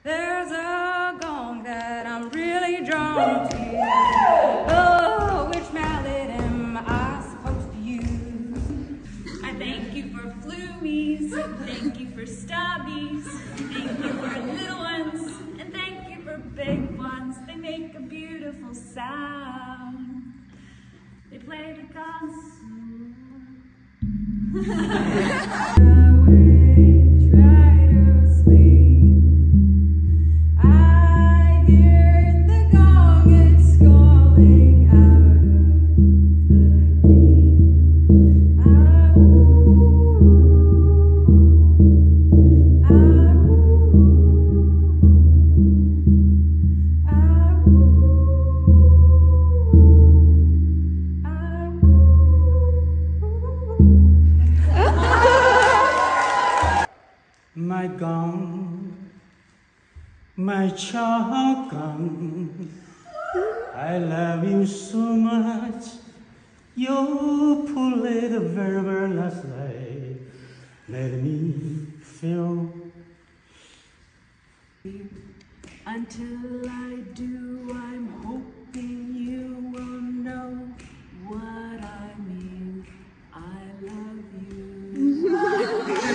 There's a gong that I'm really drawn to. Oh, which mallet am I supposed to use? I thank you for flumies, thank you for stubbies, thank you for little ones, and thank you for big ones. They make a beautiful sound. They play the gong song. My gong, my chow gong, I love you so much. You pull it very, very nicely. Let me feel. Until I do, I'm hoping you will know what I mean. I love you.